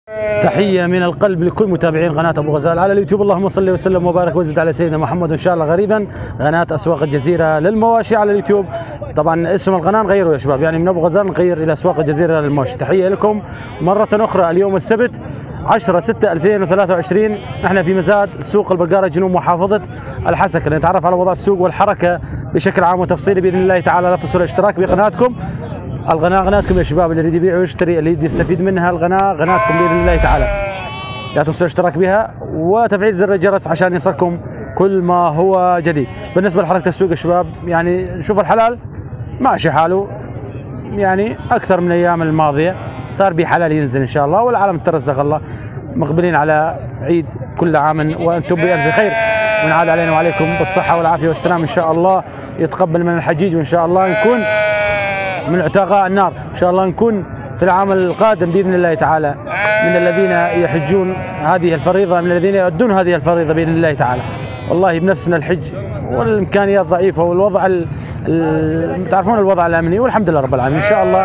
تحية من القلب لكل متابعين قناة أبو غزال على اليوتيوب. اللهم صل وسلم وبارك وزد على سيدنا محمد. وإن شاء الله غريبا قناة أسواق الجزيرة للمواشي على اليوتيوب. طبعا اسم القناة نغيره يا شباب، يعني من أبو غزال نغير إلى أسواق الجزيرة للمواشي. تحية لكم مرة أخرى. اليوم السبت 10/6/2023، نحن في مزاد سوق البقارة جنوب محافظة الحسكة لنتعرف على وضع السوق والحركة بشكل عام وتفصيلي بإذن الله تعالى. لا تنسوا الاشتراك بقناتكم. القناة قناتكم يا شباب، اللي يريد يبيع ويشتري، اللي يريد يستفيد منها، القناة قناتكم بإذن الله تعالى. لا تنسوا الاشتراك بها وتفعيل زر الجرس عشان يصلكم كل ما هو جديد. بالنسبة لحركة السوق يا شباب، يعني نشوف الحلال ماشي حاله، يعني أكثر من الأيام الماضية صار بحلال ينزل إن شاء الله، والعالم ترزق الله. مقبلين على عيد، كل عام وأنتم بألف خير، ونعاد علينا وعليكم بالصحة والعافية والسلام إن شاء الله. يتقبل من الحجيج، وإن شاء الله نكون من عتقاء النار، إن شاء الله نكون في العام القادم بإذن الله تعالى من الذين يحجون هذه الفريضة، من الذين يؤدون هذه الفريضة بإذن الله تعالى. والله بنفسنا الحج والإمكانيات ضعيفة، والوضع تعرفون الوضع الأمني، والحمد لله رب العالمين. إن شاء الله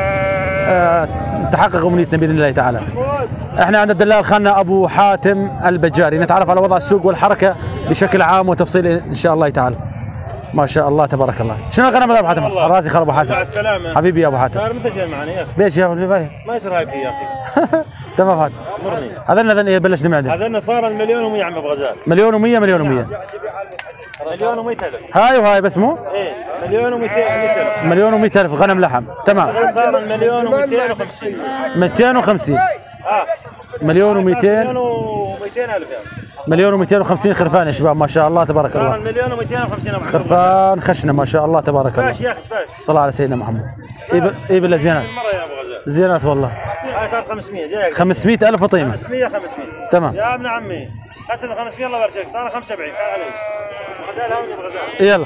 تحقق أمنيتنا بإذن الله تعالى. احنا عند الدلال خالنا أبو حاتم البجاري، نتعرف على وضع السوق والحركة بشكل عام وتفصيل إن شاء الله تعالى. ما شاء الله تبارك الله. شنو الغنم ابو حاتم؟ راسي خال ابو حاتم. مع السلامة حبيبي يا ابو حاتم. صار متى معنا يا اخي؟ ليش يا اخي؟ ما يصير هاي يا اخي. تمام هذا. مرني. هذا بلشنا معدن. هذا صار المليون و100 عم ابو غزال. مليون و100 مليون و100 الف. هاي وهاي بس مو؟ ايه مليون و200 الف. مليون و100 الف غنم لحم، تمام. صار المليون و250. 250. مليون و200. مليون و200 الف يعني. مليون و250 خرفان يا شباب، ما شاء الله تبارك الله. مليون و250 خرفان خشنه ما شاء الله تبارك الله. باش يا اخي باش. الصلاة على سيدنا محمد. ايبل زينات. المرة يا ابو غزال. زينات والله. هاي صارت 500 جايك. 500 الف طيمة. 500 تمام. يا ابن عمي حتى ال 500 الله يبارك، صار 75 علي. غزال هون ابو غزال. يلا.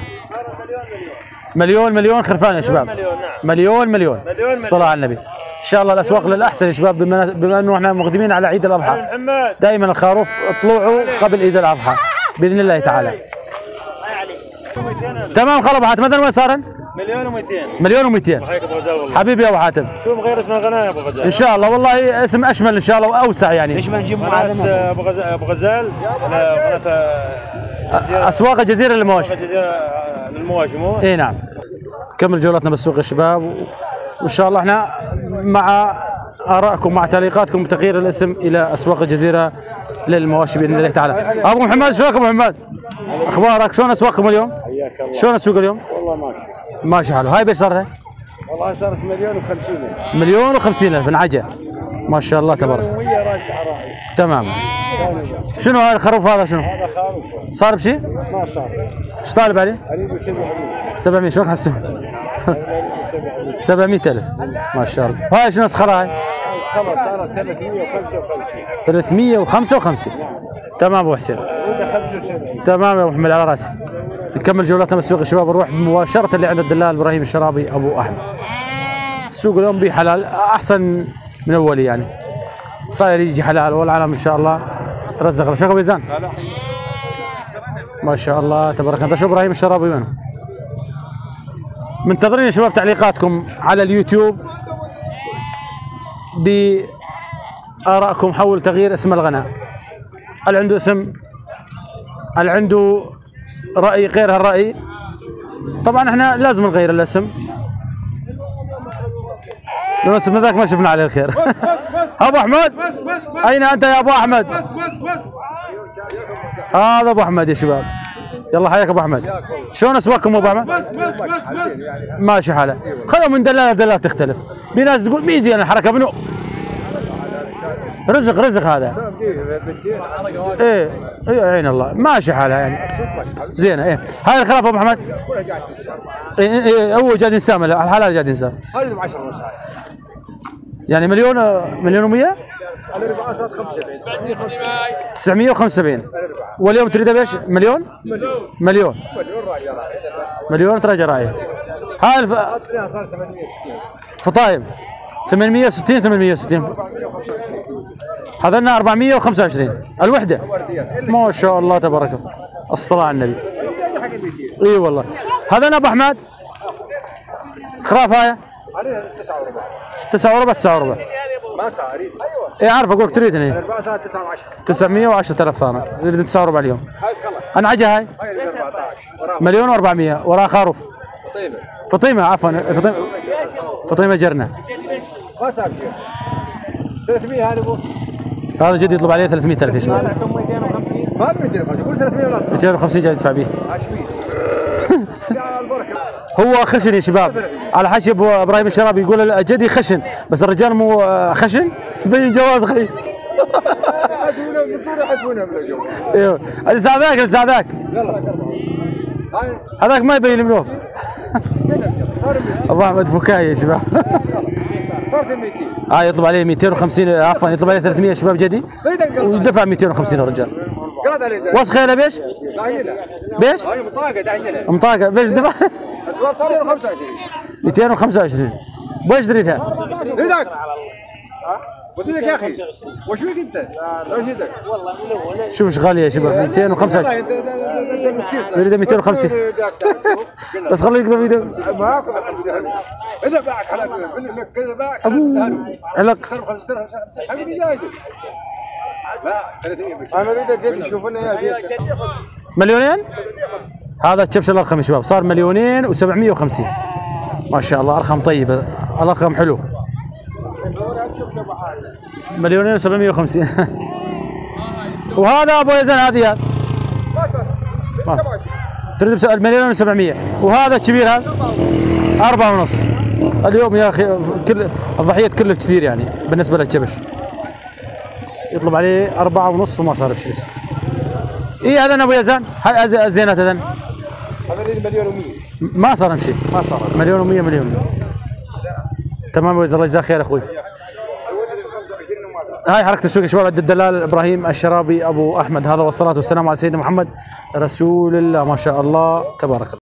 مليون خرفان يا شباب. مليون. الصلاة على النبي. ان شاء الله الاسواق للاحسن يا شباب، بما انه احنا مقدمين على عيد الاضحى. دائما الخروف طلوعه قبل عيد الاضحى باذن الله تعالى. تمام خلاص ابو حاتم، مثلا وين صار؟ مليون و200. حبيبي يا ابو حاتم. شوف غير اسم القناه يا ابو غزال. ان شاء الله والله اسم اشمل ان شاء الله واوسع يعني. ليش ما نجيب معلم ابو غزال؟ قناه اسواق الجزيره للمواشي. للمواشي مو؟ اي نعم. نكمل جولتنا بالسوق يا شباب، وان شاء الله احنا مع ارائكم مع تعليقاتكم بتغيير الاسم الى اسواق الجزيره للمواشي باذن الله تعالى. ابو محمد شلونك ابو محمد؟ اخبارك؟ شلون اسواقكم اليوم؟ حياك الله. شلون السوق اليوم؟ والله ماشي حاله. هاي بيش صارت؟ والله صارت مليون و50 الف. مليون و50 الف انعجل. ما شاء الله تبارك. ويا راجع راعي. تمام. شنو هذا الخروف هذا شنو؟ هذا خروف. صار بشيء؟ ما صار. ايش طالب عليه؟ اريد 700. شلون حسون؟ 700 الف ما شاء الله. هاي شنو اسخرها هاي؟ خلاص صارت 355. 355. تمام ابو حسين. 75. تمام يا ابو محمد على راسي. نكمل جولتنا بالسوق يا شباب، نروح مباشره اللي عند الدلال ابراهيم الشرابي ابو احمد. السوق اليوم به حلال احسن من اولي، يعني صاير يجي حلال والعالم ان شاء الله ترزق. شكرا ابو ميزان. ما شاء الله تبارك الله. شو ابراهيم الشرابي وينه؟ منتظرين يا شباب تعليقاتكم على اليوتيوب بآرائكم حول تغيير اسم القناة. اللي عنده اسم، اللي عنده رأي غير هالرأي، طبعا احنا لازم نغير الاسم. لو اسم ذاك ما شفنا عليه الخير. ابو احمد اين انت يا ابو احمد؟ هذا ابو احمد يا شباب. يلا حياك ابو احمد. شلون اسواقكم ابو احمد؟ ماشي حاله. خذوا من دلالة دلالة تختلف. في ناس تقول مين زين الحركه منو؟ رزق هذا. ايه عين الله ماشي حالها يعني زينه. ايه هاي الخلاف ابو احمد. ايه هو جاد انسان الحلال جاد انسان. هذه ب 10 يعني مليون و100. الاربعه صارت 75. 975. واليوم تريدها بايش؟ مليون مليون تراجع راعي. هاي صارت 860 فطايم 860 هذا لنا 425 الوحده. ما شاء الله تبارك الله. الصلاة على النبي. اي والله. هذا ابو احمد خراف هاي 9 وربع. 9 وربع. ما صار اريد. اي عارف اقول لك تريدني. 4 صار 9 و10. 910,000 صار يريد 9 وربع اليوم. هاي خلاص. انعجه هاي؟ هاي 14 وراها مليون و400 وراها خروف. طيبه. فطيمه عفوا فطيمه جرنه. ما صار شيء. 300 هذا ابو. هذا جدي يطلب عليه 300,000 يا شباب. ما ب 250 قول 300 ولا 250 جاي يدفع به. عشمي. يا البركه. هو خشن يا شباب، على حكي ابو ابراهيم الشرابي يقول جدي خشن، بس الرجال مو خشن يبين جواز خير. حسبونا من طول حسبونا من الجو. ايوه اللي ذاك يلا. هاي هذاك ما يبين منه. ابو احمد فكاهي يا شباب. صارت 200. يطلب عليه 250 عفوا يطلب عليه 300 يا شباب جدي ودفع 250 الرجال. قرأت عليه. وسخ هنا بيش؟ داعينا. بيش؟ هاي مطاقه داعينا. مطاقه بيش دفع؟ الدوام صار 225. 225 بوش دريتها؟ ايدك. قلت لك يا اخي وش بك انت؟ وش يدك؟ شوف ايش غاليه يا شباب 225 يريد 250 بس خليه يكتب فيديو. ما اخذ 50 اذا باعك حلال كذا باعك علق حبيبي جاي. لا 300 انا اريد جد يشوف لنا اياه. مليونين؟ هذا تشبش الارقام يا شباب صار 2,750 ما شاء الله ارقام طيبه الارقام حلو 2,750 وهذا ابو يزن هذه تريد بسؤال 1,700,000 وهذا الكبير هذا 4.5 اليوم يا اخي كل الضحيه تكلف كثير يعني بالنسبه للكبش يطلب عليه 4.5 وما صار بشيء لسه. اي هذا ابو يزن هاي الزينات هذا هذا 1,100,000 ما صار شيء ما صار 1,100,000 مليون تمام ابو يزن الله يجزاك خير اخوي. هاي حركه السوق يا شباب عند الدلال ابراهيم الشرابي ابو احمد هذا والصلاه والسلام على سيدنا محمد رسول الله ما شاء الله تبارك الله.